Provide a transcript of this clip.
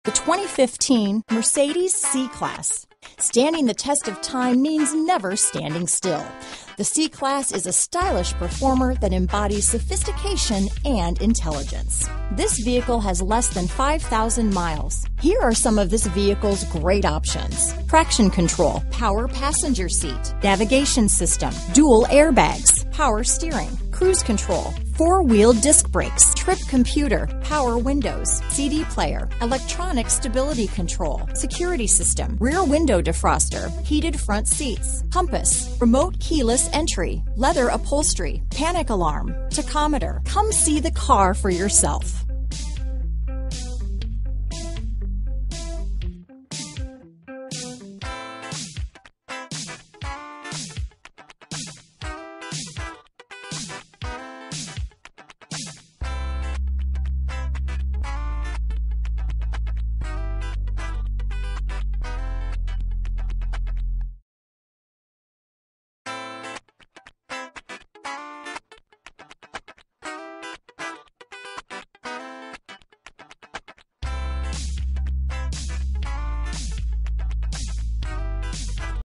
The 2015 Mercedes C-Class. Standing the test of time means never standing still. The C-Class is a stylish performer that embodies sophistication and intelligence. This vehicle has less than 5,000 miles. Here are some of this vehicle's great options: traction control, power passenger seat, navigation system, dual airbags, power steering, cruise control, four-wheel disc brakes, trip computer, power windows, CD player, electronic stability control, security system, rear window defroster, heated front seats, compass, remote keyless entry, leather upholstery, panic alarm, tachometer. Come see the car for yourself.